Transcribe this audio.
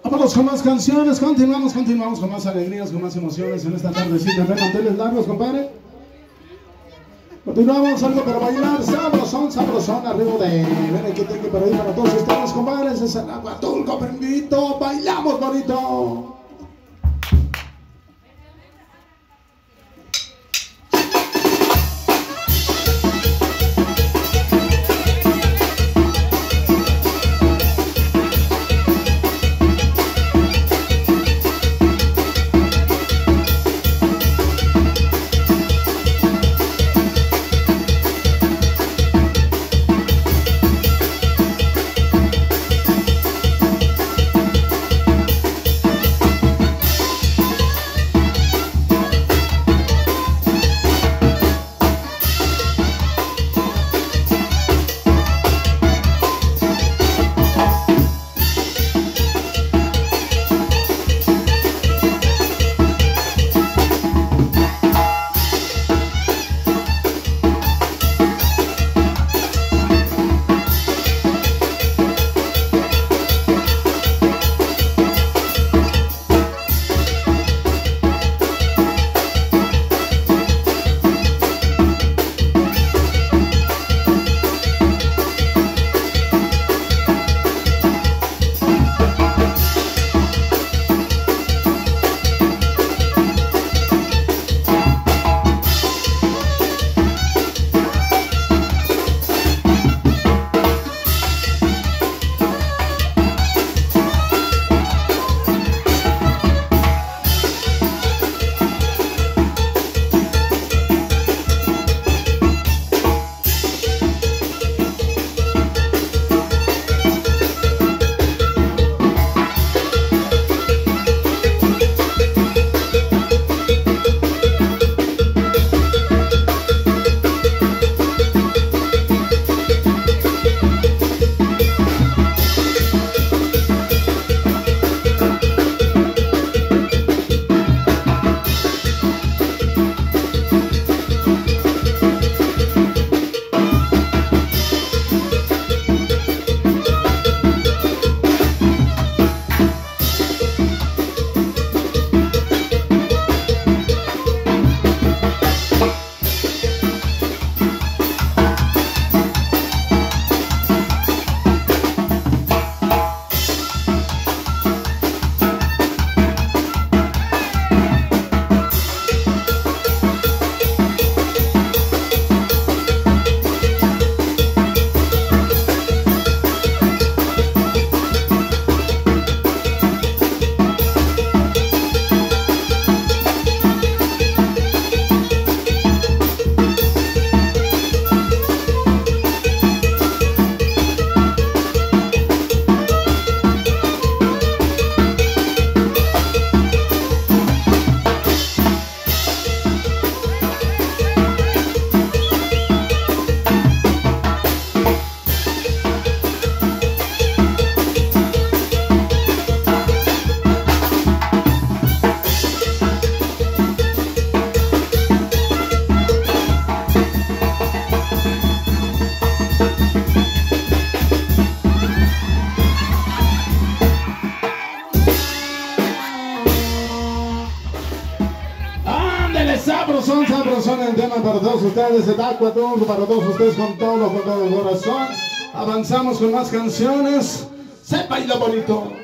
Vámonos con más canciones, continuamos con más alegrías, con más emociones en esta tardecita de manteles largos, compadre. Continuamos, algo para bailar, sabrosón, sabrosón, arriba de Benequeteque para ir para todos ustedes, compadres, es el Ahuatulco, permito, bailamos bonito. Sabrosón el tema para todos ustedes, el Ahuatulco para todos ustedes con todo el corazón. Avanzamos con más canciones. Se baila bonito.